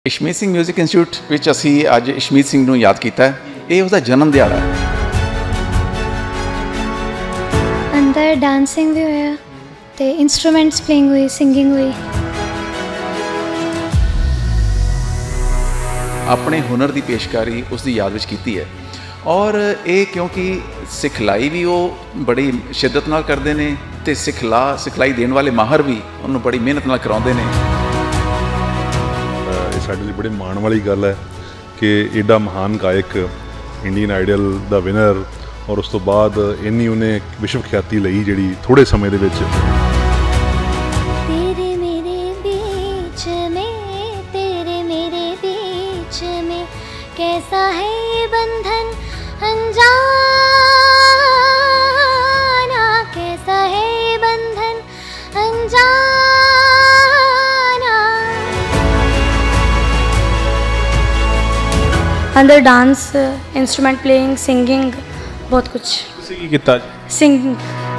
Ishmeet Singh music institute ਵਿੱਚ ਅਸੀਂ ਅੱਜ ਇਸ਼ਮੀਤ ਸਿੰਘ ਨੂੰ ਯਾਦ ਕੀਤਾ ਹੈ। ਇਹ ਉਹਦਾ ਜਨਮ ਦਿਹਾੜਾ ਹੈ। ਅੰਦਰ ਡਾਂਸਿੰਗ ਵੀ ਹੋਇਆ ਤੇ ਇਨਸਟਰੂਮੈਂਟਸ ਪਲੇਇੰਗ ਹੋਈ, ਸਿੰਗਿੰਗ ਹੋਈ। ਆਪਣੇ ਹੁਨਰ ਦੀ ਪੇਸ਼ਕਾਰੀ ਉਸ ਦੀ ਯਾਦ ਵਿੱਚ ਕੀਤੀ ਹੈ ਔਰ ਇਹ ਕਿਉਂਕਿ ਸਿਖਲਾਈ ਵੀ ਉਹ ਬੜੀ ਸ਼ਿੱਦਤ ਨਾਲ ਕਰਦੇ ਨੇ ਤੇ ਸਿਖਲਾਈ ਦੇਣ ਵਾਲੇ ਮਾਹਰ ਵੀ ਉਹਨੂੰ ਬੜੀ ਮਿਹਨਤ ਨਾਲ ਕਰਾਉਂਦੇ ਨੇ। ਸਾਡੇ ਲਈ ਬੜੇ ਮਾਣ ਵਾਲੀ ਗੱਲ ਹੈ ਕਿ ਐਡਾ ਮਹਾਨ ਗਾਇਕ ਇੰਡੀਅਨ ਆਈਡਲ ਦਾ ਵਿਨਰ ਔਰ ਉਸ ਤੋਂ ਬਾਅਦ ਇੰਨੀ ਉਹਨੇ ਵਿਸ਼ਵ ਖਿਆਤੀ ਲਈ ਜਿਹੜੀ ਥੋੜ੍ਹੇ ਸਮੇਂ ਦੇ ਵਿੱਚ। ਤੇਰੇ ਮੇਰੇ बीच में तेरे मेरे बीच में कैसा है ये बंधन अनजाना, कैसा है ये बंधन अनजाना। अंदर डांस, इंस्ट्रूमेंट प्लेइंग, सिंगिंग, बहुत कुछ। ਤੁਸੀਂ ਕੀ ਕੀਤਾ? सिंगिंग।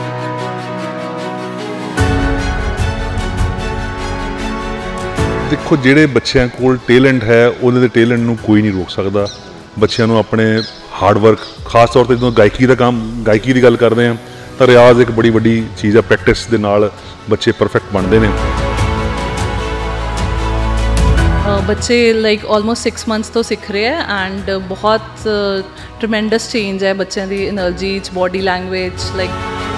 ਦੇਖੋ ਜਿਹੜੇ ਬੱਚਿਆਂ ਕੋਲ ਟੈਲੈਂਟ ਹੈ ਉਹਨਾਂ ਦੇ ਟੈਲੈਂਟ ਨੂੰ ਕੋਈ ਨਹੀਂ ਰੋਕ ਸਕਦਾ। ਬੱਚਿਆਂ ਨੂੰ ਆਪਣੇ ਹਾਰਡ ਵਰਕ, ਖਾਸ ਤੌਰ 'ਤੇ ਜਦੋਂ ਗਾਇਕੀ ਦੀ ਗੱਲ ਕਰਦੇ ਹਾਂ ਤਾਂ ਰਿਆਜ਼ ਇੱਕ ਬੜੀ ਵੱਡੀ ਚੀਜ਼ ਹੈ। ਪ੍ਰੈਕਟਿਸ ਦੇ ਨਾਲ ਬੱਚੇ ਪਰਫੈਕਟ ਬਣਦੇ ਨੇ। बच्चे लाइक ऑलमोस्ट 6 मंथ्स तो सीख रहे हैं एंड बहुत ट्रमेंडस चेंज है बच्चों की एनर्जी बॉडी लैंग्वेज लाइक।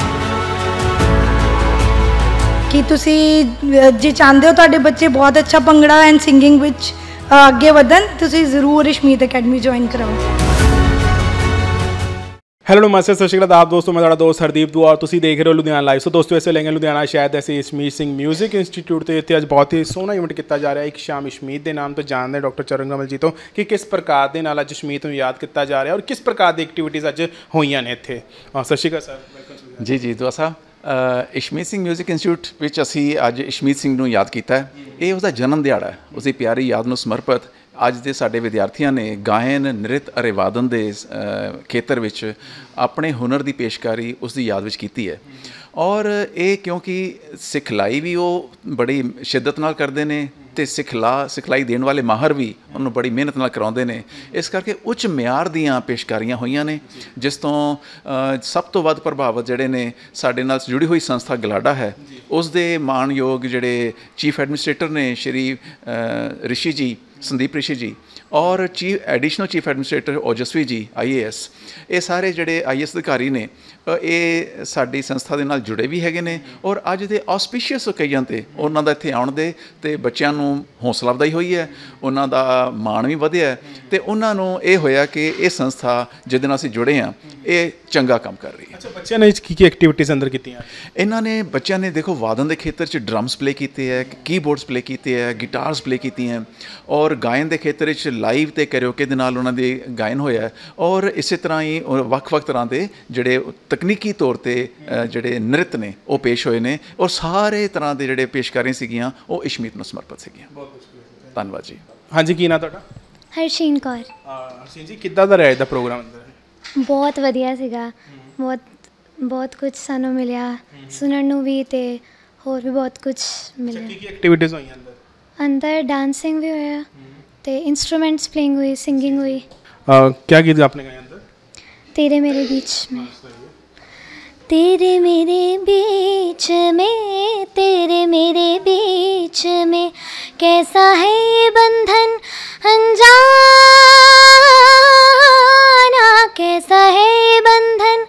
कि तुसी जे चाहते हो तुहाडे बच्चे बहुत अच्छा भंगड़ा एंड सिंगिंग विच अगे वधन, तुसी जरूर इशमीत अकैडमी ज्वाइन कराओ। ਹੈਲੋ ਨਮਸਤੇ, ਸਤਿ ਸ਼੍ਰੀ ਅਕਾਲ ਆਪ ਦੋਸਤੋ। ਮੈਂ ਤੁਹਾਡਾ ਦੋਸਤ ਹਰਦੀਪ ਦੂਆ ਔਰ ਤੁਸੀਂ ਦੇਖ ਰਹੇ ਹੋ ਲੁਧਿਆਣਾ ਲਾਈਵ। ਸੋ ਦੋਸਤੋ ਇਸ ਵੇਲੇ ਲੁਧਿਆਣਾ ਸ਼ਹਿਰ ਦੇ ਅਸੀਂ ਇਸ਼ਮੀਤ ਸਿੰਘ ਮਿਊਜ਼ਿਕ ਇੰਸਟੀਚਿਊਟ ਤੇ ਇੱਥੇ ਅੱਜ ਬਹੁਤ ਹੀ ਸੋਹਣਾ ਇਵੈਂਟ ਕੀਤਾ ਜਾ ਰਿਹਾ। ਇੱਕ ਸ਼ਾਮ ਇਸ਼ਮੀਤ ਦੇ ਨਾਮ ਤੋਂ ਜਾਣਦੇ ਡਾਕਟਰ ਚਰਨ ਕਮਲ ਜੀ ਤੋਂ ਕਿ ਕਿਸ ਪ੍ਰਕਾਰ ਦੇ ਨਾਲ ਅੱਜ ਇਸ਼ਮੀਤ ਨੂੰ ਯਾਦ ਕੀਤਾ ਜਾ ਰਿਹਾ ਔਰ ਕਿਸ ਪ੍ਰਕਾਰ ਦੀ ਐਕਟੀਵਿਟੀਜ਼ ਅੱਜ ਹੋਈਆਂ ਨੇ ਇੱਥੇ। ਸਤਿ ਸ਼੍ਰੀ ਅਕਾਲ ਸਰ। ਜੀ ਦੁਆ ਸਾਹਿਬ, ਇਸ਼ਮੀਤ ਸਿੰਘ ਮਿਊਜ਼ਿਕ ਇੰਸਟੀਚਿਊਟ ਵਿੱਚ ਅਸੀਂ ਅੱਜ ਇਸ਼ਮੀਤ ਸਿੰਘ ਨੂੰ ਯਾਦ ਕੀਤਾ ਹੈ। ਇਹ ਉਹਦਾ ਜਨਮ ਦਿਹਾੜਾ ਹੈ। ਉਸਦੀ ਪਿਆਰੀ ਯਾਦ ਨੂੰ ਸਮਰਪਿਤ ਅੱਜ ਦੇ ਸਾਡੇ ਵਿਦਿਆਰਥੀਆਂ ਨੇ ਗਾਇਨ, ਨ੍ਰਿਤ ਅਤੇ ਵਾਦਨ ਦੇ ਖੇਤਰ ਵਿੱਚ ਆਪਣੇ ਹੁਨਰ ਦੀ ਪੇਸ਼ਕਾਰੀ ਉਸ ਦੀ ਯਾਦ ਵਿੱਚ ਕੀਤੀ ਹੈ ਔਰ ਇਹ ਕਿਉਂਕਿ ਸਿਖਲਾਈ ਵੀ ਉਹ ਬੜੀ ਸ਼ਿੱਦਤ ਨਾਲ ਕਰਦੇ ਨੇ ਤੇ ਸਿਖਲਾਈ ਦੇਣ ਵਾਲੇ ਮਾਹਰ ਵੀ ਉਹਨੂੰ ਬੜੀ ਮਿਹਨਤ ਨਾਲ ਕਰਾਉਂਦੇ ਨੇ। ਇਸ ਕਰਕੇ ਉੱਚ ਮਿਆਰ ਦੀਆਂ ਪੇਸ਼ਕਾਰੀਆਂ ਹੋਈਆਂ ਨੇ ਜਿਸ ਤੋਂ ਸਭ ਤੋਂ ਵੱਧ ਪ੍ਰਭਾਵਿਤ ਜਿਹੜੇ ਨੇ ਸਾਡੇ ਨਾਲ ਜੁੜੀ ਹੋਈ ਸੰਸਥਾ ਗਲਾਡਾ ਹੈ। ਉਸ ਦੇ ਮਾਣਯੋਗ ਜਿਹੜੇ ਚੀਫ ਐਡਮਿਨਿਸਟ੍ਰੇਟਰ ਨੇ ਸ਼੍ਰੀ ਰਿਸ਼ੀ ਜੀ, ਸੰਦੀਪ ਰਿਸ਼ੀ ਜੀ ਔਰ ਐਡੀਸ਼ਨਲ ਚੀਫ ਐਡਮਿਨਿਸਟ੍ਰੇਟਰ ਓਜਸਵੀ ਜੀ IAS, ਇਹ ਸਾਰੇ ਜਿਹੜੇ IAS ਅਧਿਕਾਰੀ ਨੇ ਇਹ ਸਾਡੀ ਸੰਸਥਾ ਦੇ ਨਾਲ ਜੁੜੇ ਵੀ ਹੈਗੇ ਨੇ ਔਰ ਅੱਜ ਦੇ ਆਸਪੀਸ਼ੀਅਸ ਓਕੇਜ਼ਨ 'ਤੇ ਉਹਨਾਂ ਦਾ ਇੱਥੇ ਆਉਣ ਦੇ ਅਤੇ ਬੱਚਿਆਂ ਨੂੰ ਹੌਸਲਾ ਅਫਜ਼ਾਈ ਹੋਈ ਹੈ, ਉਹਨਾਂ ਦਾ ਮਾਣ ਵੀ ਵਧਿਆ ਅਤੇ ਉਹਨਾਂ ਨੂੰ ਇਹ ਹੋਇਆ ਕਿ ਇਹ ਸੰਸਥਾ ਜਿਹਦੇ ਨਾਲ ਅਸੀਂ ਜੁੜੇ ਹਾਂ ਇਹ ਚੰਗਾ ਕੰਮ ਕਰ ਰਹੀ ਹੈ। ਅੱਛਾ, ਬੱਚਿਆਂ ਨੇ ਕੀ ਐਕਟੀਵਿਟੀਜ਼ ਅੰਦਰ ਕੀਤੀਆਂ? ਬੱਚਿਆਂ ਨੇ ਦੇਖੋ ਵਾਦਨ ਦੇ ਖੇਤਰ 'ਚ ਡਰਮਸ ਪਲੇ ਕੀਤੇ ਹੈ, ਕੀਬੋਰਡਸ ਪਲੇ ਕੀਤੇ ਹੈ, ਗਿਟਾਰਸ ਪਲੇ ਕੀਤੀਆਂ ਔਰ ਗਾਇਨ ਦੇ ਖੇਤਰ ਵਿੱਚ ਲਾਈਵ ਅਤੇ ਕੈਰੀਓਕੇ ਦੇ ਨਾਲ ਉਹਨਾਂ ਦੇ ਗਾਇਨ ਹੋਇਆ ਔਰ ਇਸੇ ਤਰ੍ਹਾਂ ਹੀ ਵੱਖ-ਵੱਖ ਤਰ੍ਹਾਂ ਦੇ ਜਿਹੜੇ ਤਕਨੀਕੀ ਤੌਰ 'ਤੇ ਜਿਹੜੇ ਨ੍ਰਿਤ ਨੇ ਉਹ ਪੇਸ਼ ਹੋਏ ਨੇ ਔਰ ਸਾਰੇ ਤਰ੍ਹਾਂ ਦੇ ਜਿਹੜੇ ਪੇਸ਼ਕਾਰੀਆਂ ਸੀਗੀਆਂ ਉਹ ਇਸ਼ਮੀਤ ਨੂੰ ਸਮਰਪਿਤ ਸੀਗੀਆਂ। ਧੰਨਵਾਦ ਜੀ। ਹਾਂਜੀ, ਕੀ ਨਾਂ ਤੁਹਾਡਾ? ਹਰਸ਼ੀਨ ਕੌਰ। ਹਰਸ਼ੀਨ ਜੀ, ਕਿੱਦਾਂ ਦਾ ਰਿਹਾ ਇਹਦਾ ਪ੍ਰੋਗਰਾਮ ਅੰਦਰ? ਬਹੁਤ ਵਧੀਆ ਸੀਗਾ। ਬਹੁਤ ਕੁਝ ਸਾਨੂੰ ਮਿਲਿਆ ਸੁਣਨ ਨੂੰ ਵੀ ਤੇ ਹੋਰ ਵੀ ਬਹੁਤ ਕੁਝ ਮਿਲਿਆ। ਕੀ ਐਕਟੀਵਿਟੀਜ਼ ਹੋਈਆਂ ਅੰਦਰ ਡਾਂਸਿੰਗ ਵੀ ਹੋਇਆ ਤੇ ਇਨਸਟਰੂਮੈਂਟਸ ਪਲੇਇੰਗ हुई, सिंगिंग हुई। क्या गीत आपने गाया अंदर? तेरे मेरे बीच में, तेरे मेरे बीच में, तेरे मेरे बीच में कैसा है ये बंधन अनजाना, कैसा है ये बंधन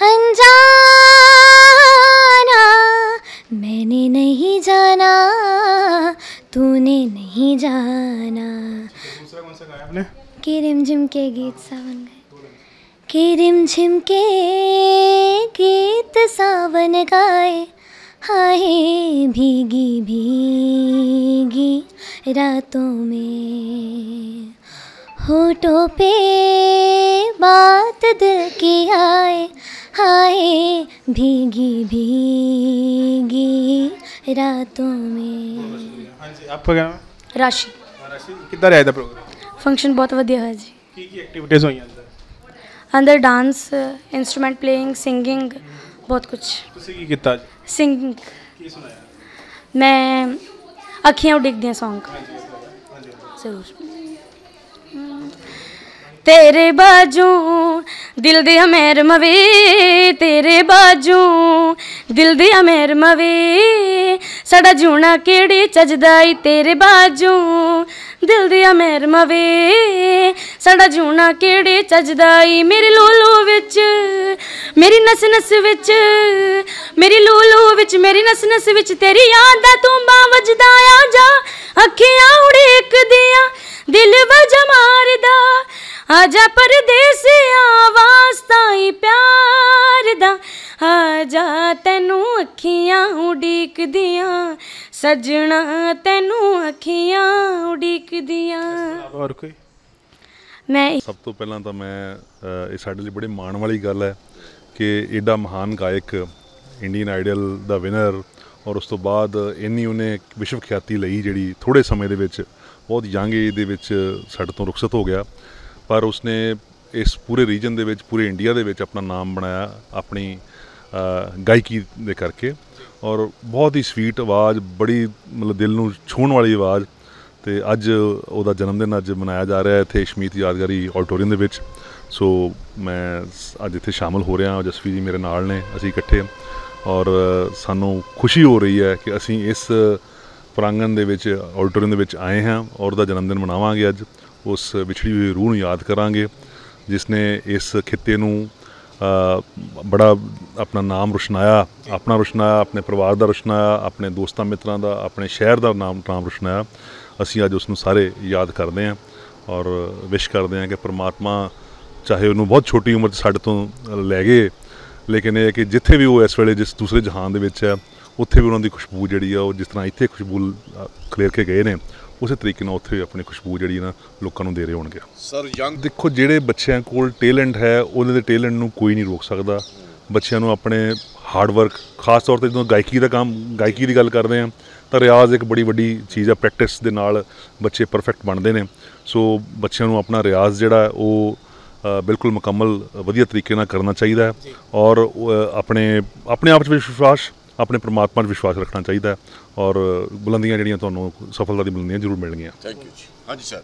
अनजाना। मैंने नहीं जाना, तूने नहीं जाना। दूसरा कौन सा गाया आपने? कि रिमझिम के गीत सावन गए, कि रिमझिम के गीत सावन गाए, हाय भीगी भीगी रातों में, होठों पे बात दिल की आए, हाय भीगी भीगी रातों में। हाँ जी, आपका क्या नाम है? राशि। राशि, कितना रहा था प्रोग्राम? फंक्शन बहुत वधिया है जी। की एक्टिविटीज़ हुई अंदर? अंदर डांस, इंस्ट्रूमेंट प्लेइंग, सिंगिंग, बहुत कुछ। ਤੁਸੀਂ ਕੀ ਕੀਤਾ? सिंगिंग ਕੀ ਸੁਣਾਇਆ? मैं अखियाँ उडिकदियाँ सॉन्ग। ज़रूर। तेरे बाजू दिल दिया मेर मवे, तेरे बाजू दिल दिया मेर मवे, साड़ा जूना केड़ी चजदाई, तेरे बाजू दिल दिया मेर मवे, साड़ा जूना केड़ी चजदाई, मेरी लूलू विच मेरी नस नस विच, मेरी लूलू विच मेरी नस नस विच, तेरी याद दा तूंबा वजदा आ जा, अखियां उड़ीक दियां दिल वजा मारदा, आजा परदेसिया वास्ता ही प्यार दा, आजा तैनू अखियां उड़ीक दियां, सजना तैनू अखियां उड़ीक दियां। और कोई मैं ਸਭ ਤੋਂ ਪਹਿਲਾਂ ਤਾਂ ਮੈਂ ਇਹ ਸਾਡੇ ਲਈ ਬੜੇ ਮਾਣ ਵਾਲੀ ਗੱਲ ਹੈ ਕਿ ਐਡਾ ਮਹਾਨ ਗਾਇਕ ਇੰਡੀਅਨ ਆਈਡਲ ਦਾ ਵਿਨਰ ਔਰ ਉਸ ਤੋਂ ਬਾਅਦ ਇੰਨੀ ਉਹਨੇ ਵਿਸ਼ਵ ਖਿਆਤੀ ਲਈ ਜਿਹੜੀ ਥੋੜ੍ਹੇ ਸਮੇਂ ਦੇ ਵਿੱਚ ਬਹੁਤ ਯੰਗ ਏਜ ਦੇ ਵਿੱਚ ਸਾਡੇ ਤੋਂ ਰੁਖਸਤ ਹੋ ਗਿਆ, ਪਰ ਉਸਨੇ ਇਸ ਪੂਰੇ ਰੀਜਨ ਦੇ ਵਿੱਚ ਪੂਰੇ ਇੰਡੀਆ ਦੇ ਵਿੱਚ ਆਪਣਾ ਨਾਮ ਬਣਾਇਆ ਆਪਣੀ ਗਾਇਕੀ ਦੇ ਕਰਕੇ, ਔਰ ਬਹੁਤ ਹੀ ਸਵੀਟ ਆਵਾਜ਼, ਬੜੀ ਮਤਲਬ ਦਿਲ ਨੂੰ ਛੂਹਣ ਵਾਲੀ ਆਵਾਜ਼। ਅਤੇ ਅੱਜ ਉਹਦਾ ਜਨਮ ਦਿਨ ਅੱਜ ਮਨਾਇਆ ਜਾ ਰਿਹਾ ਇੱਥੇ ਇਸ਼ਮੀਤ ਯਾਦਗਾਰੀ ਆਡੀਟੋਰੀਅਮ ਦੇ ਵਿੱਚ। ਸੋ ਮੈਂ ਅੱਜ ਇੱਥੇ ਸ਼ਾਮਲ ਹੋ ਰਿਹਾ, ਜਸਵੀ ਜੀ ਮੇਰੇ ਨਾਲ ਨੇ, ਅਸੀਂ ਇਕੱਠੇ, ਔਰ ਸਾਨੂੰ ਖੁਸ਼ੀ ਹੋ ਰਹੀ ਹੈ ਕਿ ਅਸੀਂ ਇਸ ਪ੍ਰਾਂਗਣ ਦੇ ਵਿੱਚ ਆਡੀਟੋਰੀਅਮ ਦੇ ਵਿੱਚ ਆਏ ਹਾਂ ਔਰ ਉਹਦਾ ਜਨਮ ਦਿਨ ਮਨਾਵਾਂਗੇ ਅੱਜ। ਉਸ ਵਿਛੜੀ ਹੋਈ ਰੂਹ ਨੂੰ ਯਾਦ ਕਰਾਂਗੇ ਜਿਸ ਨੇ ਇਸ ਖਿੱਤੇ ਨੂੰ ਬੜਾ ਆਪਣਾ ਨਾਮ ਰੁਸ਼ਨਾਇਆ, ਆਪਣਾ ਰੁਸ਼ਨਾਇਆ, ਆਪਣੇ ਪਰਿਵਾਰ ਦਾ ਰੁਸ਼ਨਾਇਆ, ਆਪਣੇ ਦੋਸਤਾਂ ਮਿੱਤਰਾਂ ਦਾ, ਆਪਣੇ ਸ਼ਹਿਰ ਦਾ ਨਾਮ ਰੁਸ਼ਨਾਇਆ। ਅਸੀਂ ਅੱਜ ਉਸ ਨੂੰ ਸਾਰੇ ਯਾਦ ਕਰਦੇ ਹਾਂ ਔਰ ਵਿਸ਼ ਕਰਦੇ ਹਾਂ ਕਿ ਪਰਮਾਤਮਾ ਚਾਹੇ ਉਹਨੂੰ ਬਹੁਤ ਛੋਟੀ ਉਮਰ 'ਚ ਸਾਡੇ ਤੋਂ ਲੈ ਗਏ, ਲੇਕਿਨ ਇਹ ਹੈ ਕਿ ਜਿੱਥੇ ਵੀ ਉਹ ਇਸ ਵੇਲੇ ਜਿਸ ਦੂਸਰੇ ਜਹਾਨ ਦੇ ਵਿੱਚ ਹੈ ਉੱਥੇ ਵੀ ਉਹਨਾਂ ਦੀ ਖੁਸ਼ਬੂ ਜਿਹੜੀ ਆ ਉਹ ਜਿਸ ਤਰ੍ਹਾਂ ਇੱਥੇ ਖੁਸ਼ਬੂ ਖਲੇਰ ਕੇ ਗਏ ਨੇ ਉਸੇ ਤਰੀਕੇ ਨਾਲ ਉੱਥੇ ਆਪਣੀ ਖੁਸ਼ਬੂ ਜਿਹੜੀ ਨਾ ਲੋਕਾਂ ਨੂੰ ਦੇ ਰਹੇ ਹੋਣਗੇ। ਸਰ ਯੰਗ ਦੇਖੋ ਜਿਹੜੇ ਬੱਚਿਆਂ ਕੋਲ ਟੇਲੈਂਟ ਹੈ ਉਹਨਾਂ ਦੇ ਟੇਲੈਂਟ ਨੂੰ ਕੋਈ ਨਹੀਂ ਰੋਕ ਸਕਦਾ। ਬੱਚਿਆਂ ਨੂੰ ਆਪਣੇ ਹਾਰਡ ਵਰਕ, ਖਾਸ ਤੌਰ 'ਤੇ ਜਦੋਂ ਗਾਇਕੀ ਦੀ ਗੱਲ ਕਰਦੇ ਹਾਂ ਤਾਂ ਰਿਆਜ਼ ਇੱਕ ਬੜੀ ਵੱਡੀ ਚੀਜ਼ ਆ, ਪ੍ਰੈਕਟਿਸ ਦੇ ਨਾਲ ਬੱਚੇ ਪਰਫੈਕਟ ਬਣਦੇ ਨੇ। ਸੋ ਬੱਚਿਆਂ ਨੂੰ ਆਪਣਾ ਰਿਆਜ਼ ਜਿਹੜਾ ਉਹ ਬਿਲਕੁਲ ਮੁਕੰਮਲ ਵਧੀਆ ਤਰੀਕੇ ਨਾਲ ਕਰਨਾ ਚਾਹੀਦਾ ਹੈ ਔਰ ਆਪਣੇ ਆਪ 'ਚ ਵਿਸ਼ਵਾਸ, ਆਪਣੇ ਪਰਮਾਤਮਾ 'ਚ ਵਿਸ਼ਵਾਸ ਰੱਖਣਾ ਚਾਹੀਦਾ ਹੈ ਔਰ ਬੁਲੰਦੀਆਂ ਜਿਹੜੀਆਂ ਤੁਹਾਨੂੰ ਸਫਲਤਾ ਦੀ ਬੁਲੰਦੀਆਂ ਜ਼ਰੂਰ ਮਿਲਣਗੀਆਂ। ਥੈਂਕ ਯੂ ਜੀ। ਹਾਂਜੀ ਸਰ।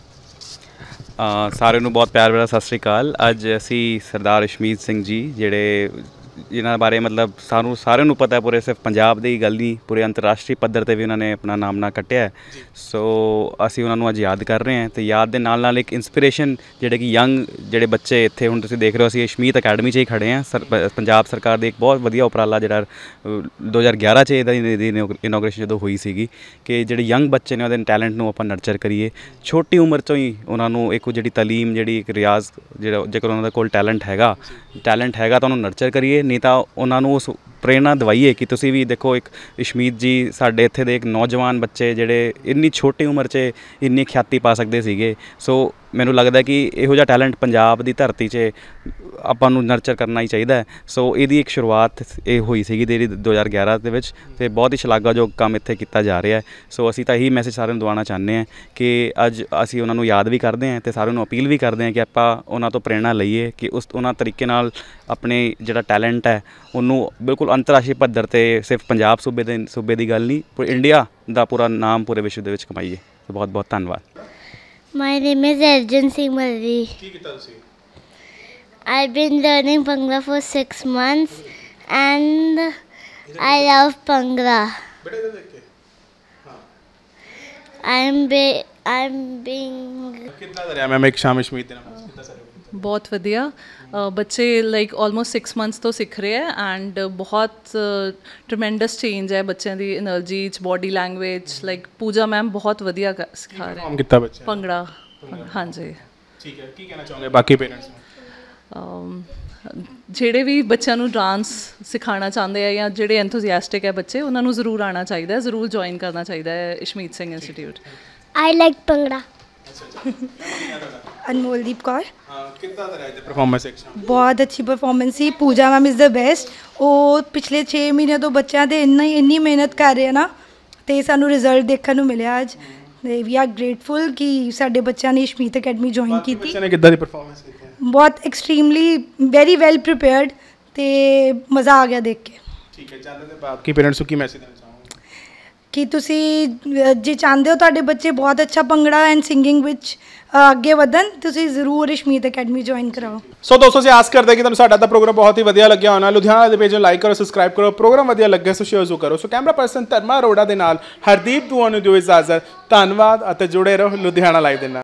ਸਾਰਿਆਂ ਨੂੰ ਬਹੁਤ ਪਿਆਰ ਭਰਾ ਸਤਿ ਸ਼੍ਰੀ ਅਕਾਲ। ਅੱਜ ਅਸੀਂ ਸਰਦਾਰ ਇਸ਼ਮੀਤ ਸਿੰਘ ਜੀ ਜਿਹੜੇ ਜਿਨ੍ਹਾਂ ਬਾਰੇ ਮਤਲਬ ਸਾਨੂੰ ਸਾਰਿਆਂ ਨੂੰ ਪਤਾ, ਪੂਰੇ ਸਿਰਫ ਪੰਜਾਬ ਦੇ ਹੀ ਗੱਲ ਨਹੀਂ, ਪੂਰੇ ਅੰਤਰਰਾਸ਼ਟਰੀ ਪੱਧਰ 'ਤੇ ਵੀ ਉਹਨਾਂ ਨੇ ਆਪਣਾ ਨਾਮਣਾ ਕੱਟਿਆ। ਸੋ ਅਸੀਂ ਉਹਨਾਂ ਨੂੰ ਅੱਜ ਯਾਦ ਕਰ ਰਹੇ ਹਾਂ ਅਤੇ ਯਾਦ ਦੇ ਨਾਲ ਨਾਲ ਇੱਕ ਇੰਸਪੀਰੇਸ਼ਨ ਜਿਹੜੇ ਕਿ ਯੰਗ ਜਿਹੜੇ ਬੱਚੇ ਇੱਥੇ ਹੁਣ ਤੁਸੀਂ ਦੇਖ ਰਹੇ ਹੋ, ਅਸੀਂ ਇਸ਼ਮੀਤ ਅਕੈਡਮੀ 'ਚ ਹੀ ਖੜ੍ਹੇ ਹਾਂ। ਪੰਜਾਬ ਸਰਕਾਰ ਦੇ ਇੱਕ ਬਹੁਤ ਵਧੀਆ ਉਪਰਾਲਾ ਜਿਹੜਾ 2011 'ਚ ਇਹਦੀ ਇਨੋਗ੍ਰੇਸ਼ਨ ਜਦੋਂ ਹੋਈ ਸੀਗੀ ਕਿ ਜਿਹੜੇ ਯੰਗ ਬੱਚੇ ਨੇ ਉਹਦੇ ਟੈਲੈਂਟ ਨੂੰ ਆਪਾਂ ਨਰਚਰ ਕਰੀਏ, ਛੋਟੀ ਉਮਰ 'ਚੋਂ ਹੀ ਉਹਨਾਂ ਨੂੰ ਇੱਕ ਜਿਹੜੀ ਤਾਲੀਮ, ਜਿਹੜੀ ਇੱਕ ਰਿਆਜ਼, ਜਿਹੜਾ ਜੇਕਰ ਉਹਨਾਂ ਦੇ ਕੋਲ ਟੈਲੈਂਟ ਹੈਗਾ ਤਾਂ ਉਹਨੂੰ ਨਰਚਰ ਕਰੀਏ, ਨਹੀਂ ਤਾਂ ਉਹਨਾਂ ਨੂੰ ਉਸ ਪ੍ਰੇਰਨਾ ਦਵਾਈਏ ਕਿ ਤੁਸੀਂ ਵੀ ਦੇਖੋ। ਇੱਕ ਇਸ਼ਮੀਤ ਜੀ ਸਾਡੇ ਇੱਥੇ ਦੇ ਇੱਕ ਨੌਜਵਾਨ ਬੱਚੇ ਜਿਹੜੇ ਇੰਨੀ ਛੋਟੀ ਉਮਰ 'ਚ ਇੰਨੀ ਖਿਆਤੀ ਪਾ ਸਕਦੇ ਸੀਗੇ। ਸੋ ਮੈਨੂੰ ਲੱਗਦਾ ਕਿ ਇਹੋ ਜਿਹਾ ਟੈਲੈਂਟ ਪੰਜਾਬ ਦੀ ਧਰਤੀ 'ਚ ਆਪਾਂ ਨੂੰ ਨਰਚਰ ਕਰਨਾ ਹੀ ਚਾਹੀਦਾ ਹੈ। ਸੋ ਇਹਦੀ ਇੱਕ ਸ਼ੁਰੂਆਤ ਇਹ ਹੋਈ ਸੀਗੀ ਜਿਹੜੀ 2011 ਦੇ ਵਿੱਚ, ਅਤੇ ਬਹੁਤ ਹੀ ਸ਼ਲਾਘਾਯੋਗ ਕੰਮ ਇੱਥੇ ਕੀਤਾ ਜਾ ਰਿਹਾ ਹੈ। ਸੋ ਅਸੀਂ ਤਾਂ ਇਹੀ ਮੈਸੇਜ ਸਾਰਿਆਂ ਨੂੰ ਦਵਾਉਣਾ ਚਾਹੁੰਦੇ ਹਾਂ ਕਿ ਅੱਜ ਅਸੀਂ ਉਹਨਾਂ ਨੂੰ ਯਾਦ ਵੀ ਕਰਦੇ ਹਾਂ ਅਤੇ ਸਾਰਿਆਂ ਨੂੰ ਅਪੀਲ ਵੀ ਕਰਦੇ ਹਾਂ ਕਿ ਆਪਾਂ ਉਹਨਾਂ ਤੋਂ ਪ੍ਰੇਰਣਾ ਲਈਏ ਕਿ ਉਹਨਾਂ ਤਰੀਕੇ ਨਾਲ ਆਪਣੇ ਜਿਹੜਾ ਟੈਲੈਂਟ ਹੈ ਉਹਨੂੰ ਬਿਲਕੁਲ ਅੰਤਰਰਾਸ਼ਟਰੀ ਪੱਧਰ 'ਤੇ ਸਿਰਫ ਪੰਜਾਬ ਸੂਬੇ ਦੀ ਗੱਲ ਨਹੀਂ, ਪੂਰੇ ਇੰਡੀਆ ਦਾ ਪੂਰਾ ਨਾਮ ਪੂਰੇ ਵਿਸ਼ਵ ਦੇ ਵਿੱਚ ਕਮਾਈਏ। ਬਹੁਤ ਬਹੁਤ ਧੰਨਵਾਦ। My name is Arjun Singh Malvi. ਕੀ ਕੀਤਾ ਤੁਸੀਂ? I've been learning Bhangra for 6 months and I love Bhangra. ਬੇਟੇ ਦੇ ਦੇਖ ਕੇ I'm being ਕਿੱਦਾਂ ਦਾ ਰਿਹਾ ਮੈਮ ਇੱਕ ਸ਼ਾਮ ਇਸ਼ਮੀਤ ਦੇ ਨਾਲ ਕਿੱਦਾਂ ਸਾਰੇ? ਬਹੁਤ ਵਧੀਆ। ਬੱਚੇ ਲਾਈਕ ਆਲਮੋਸਟ 6 ਮੰਥਸ ਤੋਂ ਸਿੱਖ ਰਹੇ ਹੈ ਐਂਡ ਬਹੁਤ ਟਰਮੈਂਡਸ ਚੇਂਜ ਹੈ ਬੱਚਿਆਂ ਦੀ એનર્ਜੀ 'ਚ, body language. Like Pooja ma'am ਬਹੁਤ ਵਧੀਆ ਸਿਖਾ ਰਹੇ ਕੰਮ ਕੀਤਾ ਬੱਚੇ ਭੰਗੜਾ। ਹਾਂਜੀ ਠੀਕ ਹੈ। ਕੀ ਕਹਿਣਾ ਚਾਹੋਗੇ ਬਾਕੀ ਪੇਰੈਂਟਸ ਨੂੰ? ਜਿਹੜੇ ਵੀ ਬੱਚਿਆਂ ਨੂੰ ਡਾਂਸ ਸਿਖਾਉਣਾ ਚਾਹੁੰਦੇ ਆ ਜਾਂ ਜਿਹੜੇ ਐਂਥੂਸੀਆਸਟਿਕ ਹੈ ਬੱਚੇ, ਉਹਨਾਂ ਨੂੰ ਜ਼ਰੂਰ ਆਉਣਾ ਚਾਹੀਦਾ ਹੈ, ਜ਼ਰੂਰ ਜੁਆਇਨ ਕਰਨਾ ਚਾਹੀਦਾ ਹੈ Ishmeet Singh institute. I like Bhangra. Anmoldeep Kaur. ਕਿੱਦਾਂ ਦਾ ਰਿਹਾ ਜੀ ਪਰਫਾਰਮੈਂਸ ਇੱਕ ਸ਼ਾਮ? ਬਹੁਤ ਅੱਛੀ ਪਰਫਾਰਮੈਂਸ ਸੀ। Pooja ma'am is the best. ਉਹ ਪਿਛਲੇ 6 ਮਹੀਨੇ ਤੋਂ ਬੱਚਿਆਂ ਦੇ ਇੰਨੀ ਮਿਹਨਤ ਕਰ ਰਹੇ ਨਾ, ਅਤੇ ਸਾਨੂੰ ਰਿਜ਼ਲਟ ਦੇਖਣ ਨੂੰ ਮਿਲਿਆ ਅੱਜ। ਵੀ ਆਰ ਗ੍ਰੇਟਫੁਲ ਕਿ ਸਾਡੇ ਬੱਚਿਆਂ ਨੇ ਇਸ਼ਮੀਤ ਅਕੈਡਮੀ ਜੁਆਇਨ ਕੀਤੀ। ਬੱਚਿਆਂ ਨੇ ਕਿੱਦਾਂ ਦੀ ਪਰਫਾਰਮੈਂਸ ਕੀਤੀ? ਬਹੁਤ ਐਕਸਟ੍ਰੀਮਲੀ ਵੈਰੀ ਵੈਲ ਪ੍ਰੀਪੇਅਰਡ ਅਤੇ ਮਜ਼ਾ ਆ ਗਿਆ ਦੇਖ ਕੇ। ਠੀਕ ਹੈ। ਚੱਲਦੇ ਤੇ ਬਾਕੀ ਪੇਰੈਂਟਸ ਨੂੰ ਕੀ ਮੈਸੇਜ ਦੇਣਾ ਚਾਹੋਗੇ? ਕਿ ਤੁਸੀਂ ਜੇ ਚਾਹੁੰਦੇ ਹੋ ਤੁਹਾਡੇ ਬੱਚੇ ਬਹੁਤ ਅੱਛਾ ਭੰਗੜਾ ਐਂਡ ਸਿੰਗਿੰਗ ਵਿੱਚ ਅੱਗੇ ਵਧਣ, ਤੁਸੀਂ ਜ਼ਰੂਰ ਇਸ਼ਮੀਤ ਅਕੈਡਮੀ ਜੁਆਇਨ ਕਰਾਓ। ਸੋ ਦੋਸਤੋ ਅਸੀਂ ਆਸ ਕਰਦੇ ਕਿ ਤੁਹਾਨੂੰ ਸਾਡਾ ਤਾਂ ਪ੍ਰੋਗਰਾਮ ਬਹੁਤ ਹੀ ਵਧੀਆ ਲੱਗਿਆ ਹੋਣਾ। ਲੁਧਿਆਣਾ ਦੇ ਪੇਜ ਨੂੰ ਲਾਈਕ ਕਰੋ, ਸਬਸਕ੍ਰਾਈਬ ਕਰੋ, ਪ੍ਰੋਗਰਾਮ ਵਧੀਆ ਲੱਗੇ ਸੋ ਸ਼ੇਅਰ ਜ਼ਰੂਰ ਕਰੋ। So camera person Dharma Arora ਦੇ ਨਾਲ ਹਰਦੀਪ ਦੂਆ ਨੂੰ ਦਿਓ ਇਜਾਜ਼ਤ। ਧੰਨਵਾਦ ਅਤੇ ਜੁੜੇ ਰਹੋ ਲੁਧਿਆਣਾ ਲਾਈਵ ਦੇ ਨਾਲ।